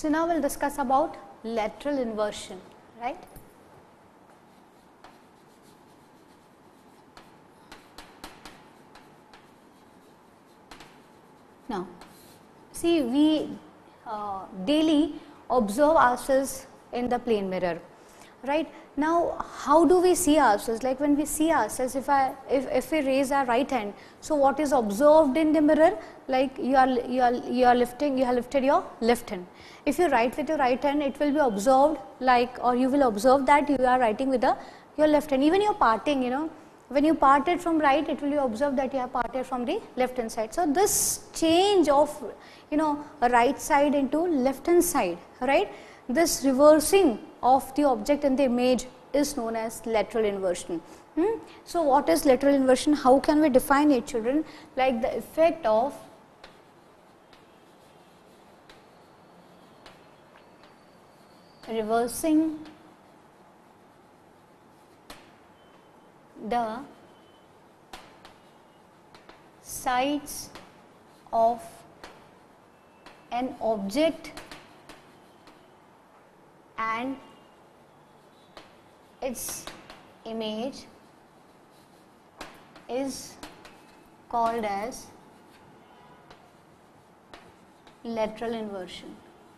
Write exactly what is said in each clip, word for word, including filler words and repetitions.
So now we'll discuss about lateral inversion, right? Now, see, we uh, daily observe ourselves in the plane mirror, right? Now, how do we see ourselves? Like when we see ourselves, if I if, if we raise our right hand, so what is observed in the mirror? Like you are you are you are lifting, you have lifted your left hand. If you write with your right hand, it will be observed like, or you will observe that you are writing with the your left hand. Even your parting, you know, when you parted from right, it will be observed that you have parted from the left hand side. So this change of, you know, a right side into left hand side, right? This reversing of the object in the image is known as lateral inversion. Hmm? So what is lateral inversion? How can we define it, children? Like the effect of reversing the sides of an object and its image is called as lateral inversion.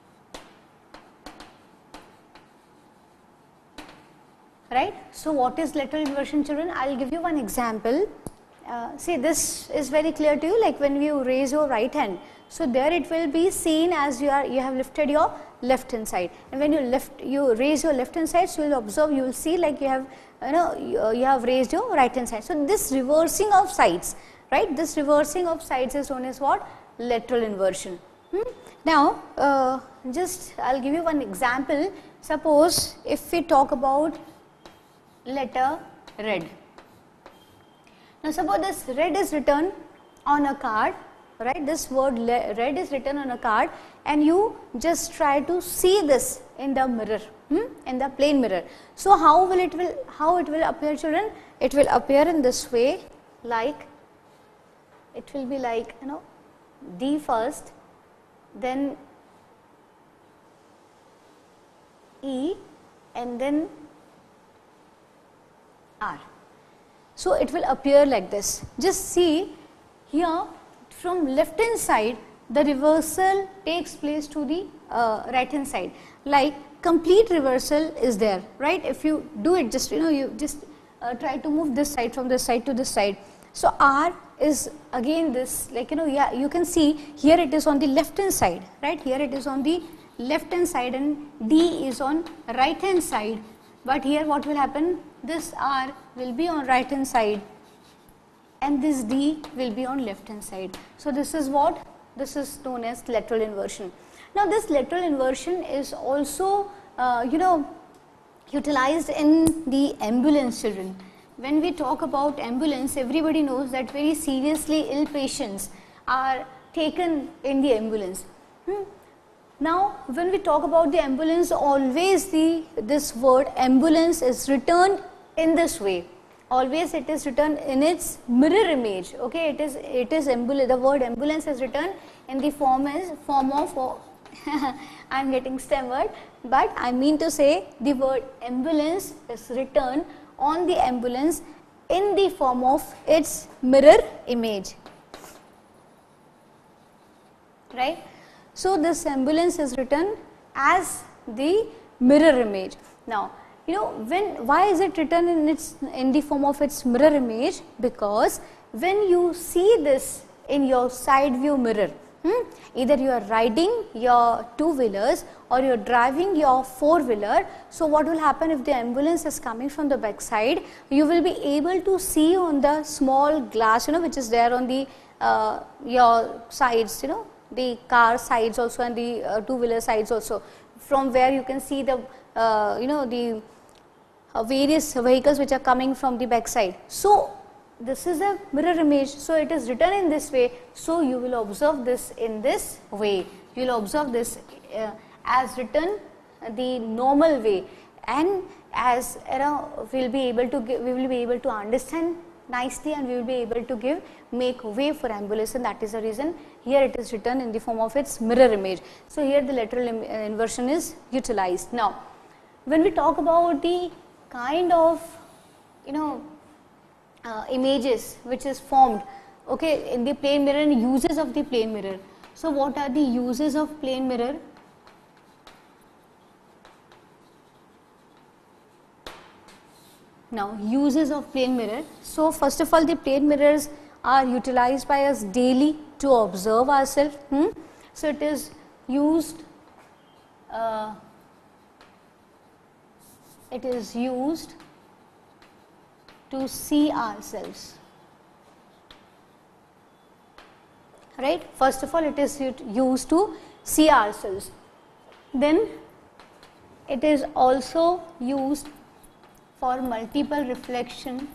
Right? So what is lateral inversion, children? I will give you one example. Uh, see, this is very clear to you, like when you raise your right hand. So there it will be seen as you are you have lifted your left hand side, and when you lift you raise your left hand side, so you will observe, you will see like you have you know you, you have raised your right hand side. So this reversing of sides, right? This reversing of sides is known as what? Lateral inversion. Hmm? Now uh, just I will give you one example. Suppose if we talk about letter red. Now suppose this red is written on a card, right? This word red is written on a card, and you just try to see this in the mirror, hmm? in the plane mirror. So how will it will how it will appear, children? It will appear in this way, like it will be like, you know, D first, then E, and then R. So it will appear like this. Just see here, from left hand side the reversal takes place to the uh, right hand side, like complete reversal is there, right? If you do it, just you know you just uh, try to move this side from this side to this side. So R is again this, like you know yeah you can see here it is on the left hand side, right? Here it is on the left hand side and D is on right hand side, but here what will happen? This R will be on right hand side and this D will be on left hand side. So this is what? This is known as lateral inversion. Now this lateral inversion is also uh, you know utilized in the ambulance, children. When we talk about ambulance, everybody knows that very seriously ill patients are taken in the ambulance. Hmm? Now when we talk about the ambulance, always the this word ambulance is written in this way. Always it is written in its mirror image. Okay, it is it is ambulance. The word ambulance is written in the form as form of. Oh, I am getting stammered, but I mean to say the word ambulance is written on the ambulance in the form of its mirror image. Right. So this ambulance is written as the mirror image. Now, you know when why is it written in its in the form of its mirror image? Because when you see this in your side view mirror, hmm, either you are riding your two wheelers or you are driving your four wheeler. So what will happen if the ambulance is coming from the back side? You will be able to see on the small glass, you know, which is there on the uh, your sides, you know, the car sides also and the uh, two wheeler sides also, from where you can see the uh, you know the uh, various vehicles which are coming from the back side. So this is a mirror image, so it is written in this way. So you will observe this in this way. You will observe this uh, as written the normal way, and as you know, we'll be able to give, we will be able to understand nicely and we will be able to give make way for ambulation. That is the reason here it is written in the form of its mirror image. So, here the lateral im uh, inversion is utilized. Now, when we talk about the kind of you know uh, images which is formed okay, in the plane mirror and uses of the plane mirror. So, what are the uses of plane mirror? Now, uses of plane mirror. So, first of all, the plane mirrors are utilized by us daily to observe ourselves. Hmm? So, it is used uh, it is used to see ourselves, right. First of all, it is used to see ourselves. Then it is also used for multiple reflection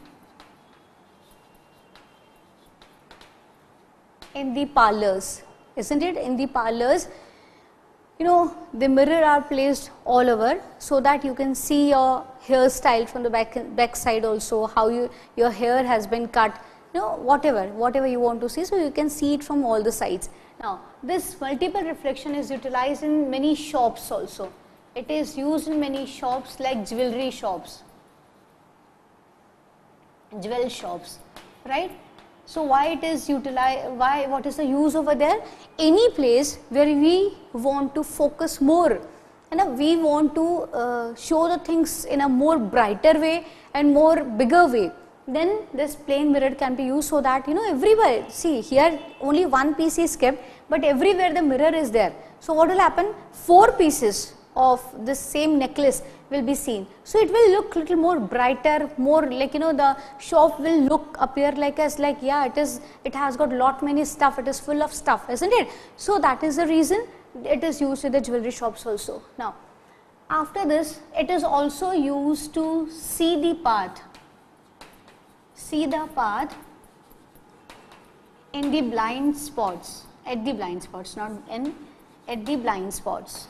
in the parlors, isn't it? In the parlors, you know, the mirror are placed all over so that you can see your hairstyle from the back back side also, how you your hair has been cut, you know, whatever whatever you want to see, so you can see it from all the sides. Now, this multiple reflection is utilized in many shops also. It is used in many shops like jewelry shops, jewel shops, right. So, why it is utilized, why, what is the use over there? Any place where we want to focus more, and we want to uh, show the things in a more brighter way and more bigger way, then this plane mirror can be used, so that you know everywhere, see here only one piece is kept, but everywhere the mirror is there. So, what will happen? Four pieces of this same necklace will be seen. So, it will look little more brighter, more like you know the shop will look appear like as like yeah it is, it has got lot many stuff, it is full of stuff, isn't it? So, that is the reason it is used in the jewelry shops also. Now, after this it is also used to see the path, see the path in the blind spots, at the blind spots, not in, at the blind spots.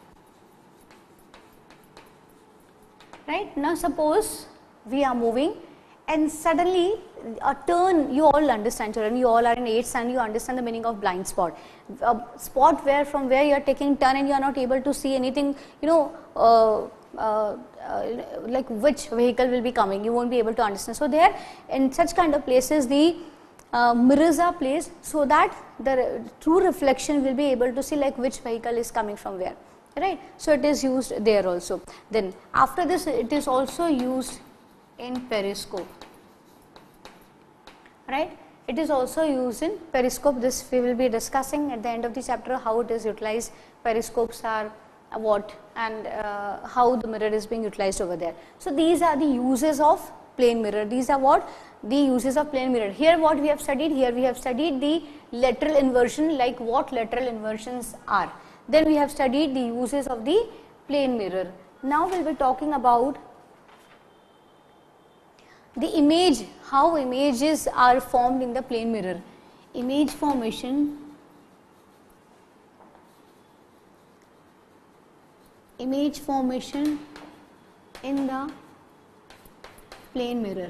Right. Now, suppose we are moving and suddenly a turn, you all understand children, you all are in eighth and you understand the meaning of blind spot. A spot where from where you are taking turn and you are not able to see anything, you know, uh, uh, uh, like which vehicle will be coming, you won't be able to understand. So, there in such kind of places the uh, mirrors are placed so that the true reflection will be able to see like which vehicle is coming from where. Right. So, it is used there also. Then after this it is also used in periscope, right. It is also used in periscope. This we will be discussing at the end of the chapter, how it is utilized, periscopes are what, and uh, how the mirror is being utilized over there. So, these are the uses of plane mirror. These are what the uses of plane mirror. Here what we have studied, here we have studied the lateral inversion, like what lateral inversions are. Then we have studied the uses of the plane mirror. Now, we will be talking about the image, how images are formed in the plane mirror. Image formation, image formation in the plane mirror.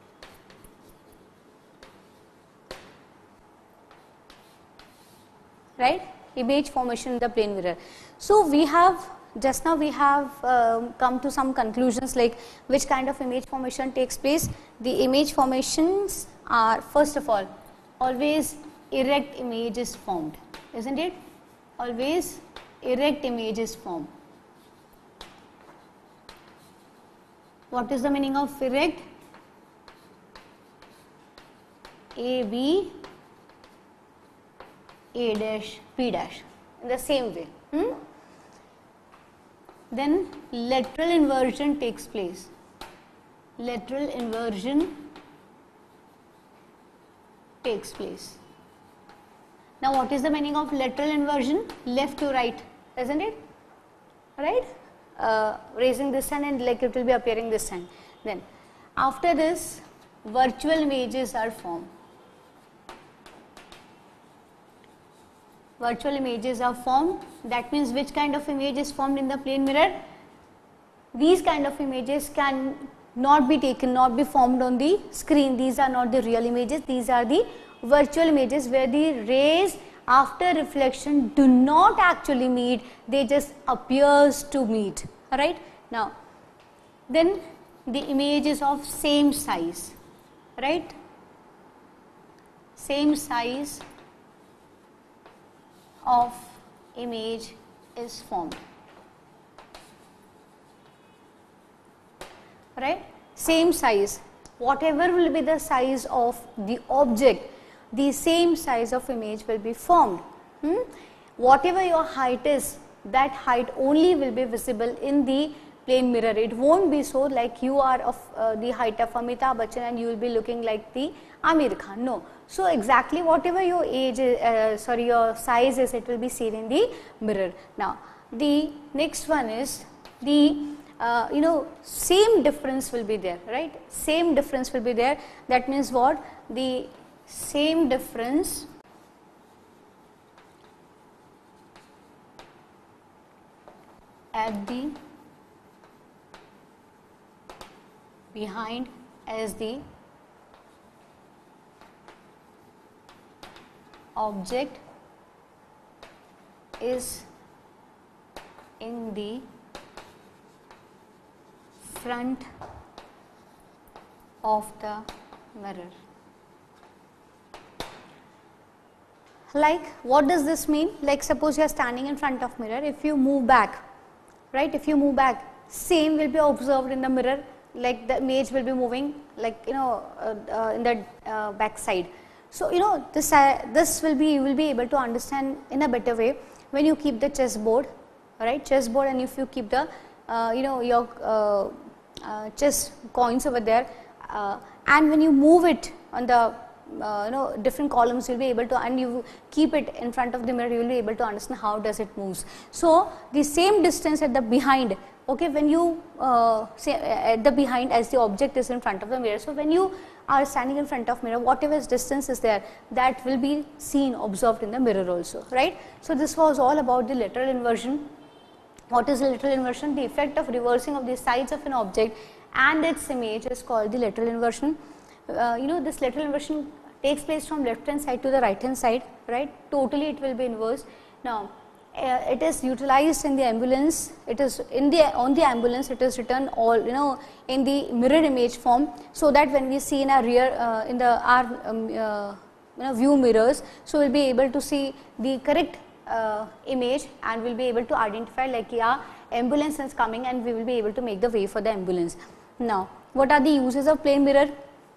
Right. Image formation in the plane mirror. So, we have just now we have um, come to some conclusions like which kind of image formation takes place. The image formations are, first of all, always erect image is formed, isn't it? Always erect image is formed. What is the meaning of erect? A, B, A dash, P dash, in the same way. Hmm? Then lateral inversion takes place. Lateral inversion takes place. Now, what is the meaning of lateral inversion? Left to right, isn't it? Right? Uh, raising this hand and like it will be appearing this hand. Then, after this, virtual images are formed. Virtual images are formed. That means which kind of image is formed in the plane mirror? These kind of images can not be taken, not be formed on the screen. These are not the real images, these are the virtual images where the rays after reflection do not actually meet, they just appears to meet, alright. Now, then the image is of same size, right, same size of image is formed, right, same size, whatever will be the size of the object, the same size of image will be formed. Hmm? Whatever your height is, that height only will be visible in the plane mirror. It won't be so like you are of uh, the height of Amitabh Bachchan and you will be looking like the Amir Khan. No. So exactly whatever your age is, uh, sorry, your size is, it will be seen in the mirror. Now, the next one is the uh, you know same difference will be there, right? Same difference will be there. That means what? The same difference at the behind as the object is in the front of the mirror. Like, what does this mean? Like, suppose you are standing in front of mirror, if you move back, right, if you move back, same will be observed in the mirror, like the image will be moving, like, you know, uh, uh, in the uh, back side. So, you know, this, uh, this will be, you will be able to understand in a better way when you keep the chessboard, right, chessboard, and if you keep the, uh, you know, your uh, uh, chess coins over there, uh, and when you move it on the Uh, you know different columns, you will be able to, and you keep it in front of the mirror, you will be able to understand how does it moves. So, the same distance at the behind, okay, when you uh, say at the behind as the object is in front of the mirror. So, when you are standing in front of mirror, whatever distance is there, that will be seen, observed in the mirror also, right. So, this was all about the lateral inversion. What is the lateral inversion? The effect of reversing of the sides of an object and its image is called the lateral inversion. Uh, you know, this lateral inversion takes place from left hand side to the right hand side, right, totally it will be inverse. Now, uh, it is utilized in the ambulance, it is in the on the ambulance, it is written all, you know, in the mirror image form, so that when we see in our rear, uh, in the our um, uh, you know, view mirrors, so we will be able to see the correct uh, image and we will be able to identify like, yeah, ambulance is coming and we will be able to make the way for the ambulance. Now, what are the uses of plane mirror?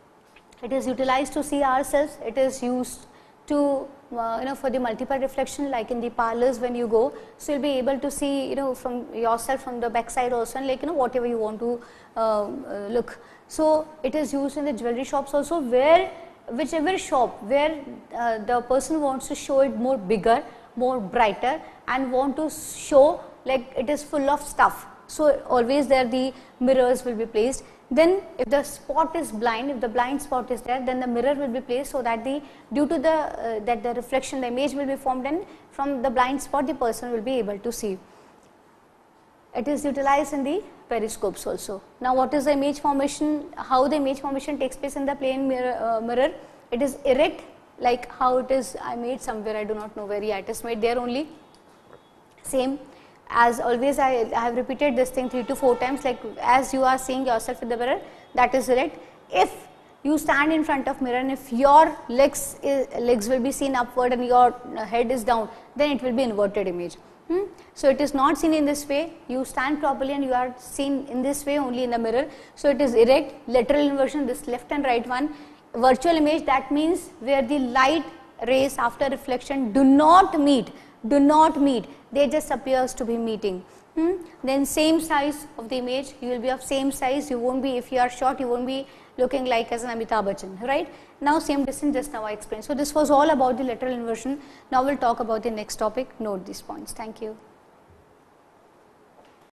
It is utilized to see ourselves, it is used to uh, you know for the multiple reflection, like in the parlors when you go, so you will be able to see, you know, from yourself from the back side also, and like, you know, whatever you want to uh, uh, look. So, it is used in the jewelry shops also, where whichever shop where uh, the person wants to show it more bigger, more brighter, and want to show like it is full of stuff. So, always there the mirrors will be placed. Then if the spot is blind, if the blind spot is there, then the mirror will be placed, so that the due to the uh, that the reflection, the image will be formed, and from the blind spot the person will be able to see. It is utilized in the periscopes also. Now, what is the image formation? How the image formation takes place in the plane mirror? Uh, mirror? It is erect, like how it is I made somewhere, I do not know where, yeah, it is made there only. Same. As always, I, I have repeated this thing three to four times, like as you are seeing yourself in the mirror, that is erect. If you stand in front of mirror and if your legs is, legs will be seen upward and your head is down, then it will be inverted image. Hmm? So, it is not seen in this way, you stand properly and you are seen in this way only in the mirror. So, it is erect, lateral inversion, this left and right one. Virtual image, that means where the light rays after reflection do not meet, do not meet, they just appears to be meeting. Hmm? Then same size of the image, you will be of same size, you won't be, if you are short, you won't be looking like as an Amitabh Bachchan, right. Now, same distance, just now I explained. So, this was all about the lateral inversion. Now, we will talk about the next topic, note these points. Thank you.